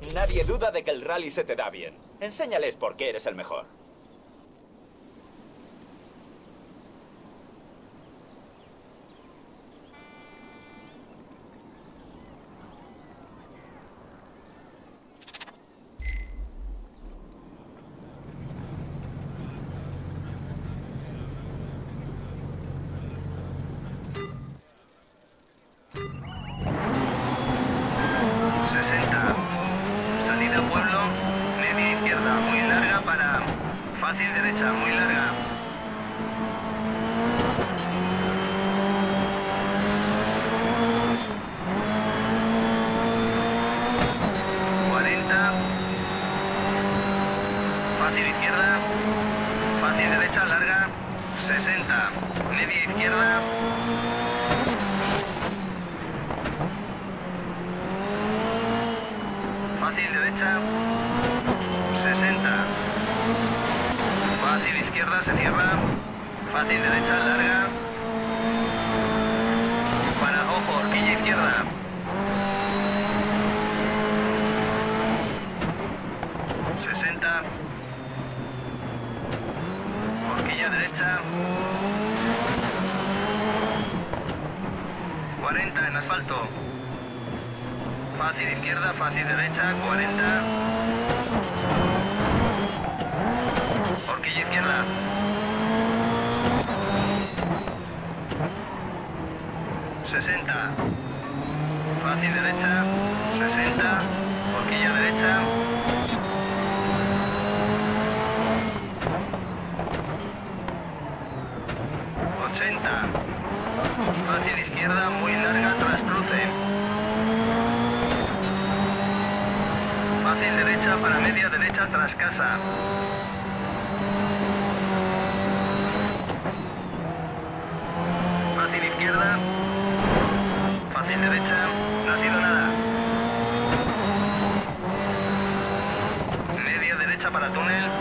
Nadie duda de que el rally se te da bien. Enséñales por qué eres el mejor. Fácil derecha, muy larga. 40. Fácil izquierda. Fácil derecha, larga. 60. Media izquierda. Fácil derecha. 60. Fácil izquierda, se cierra. Fácil derecha, larga. Para, ojo, horquilla izquierda. 60. Horquilla derecha. 40 en asfalto. Fácil izquierda, fácil derecha, 40. Horquilla izquierda. 60. Fácil derecha. 60. Horquilla derecha. 80. Fácil izquierda, muy larga, tras cruce. Fácil derecha para media derecha, tras casa. Fácil izquierda. Fácil derecha. No ha sido nada. Media derecha para túnel.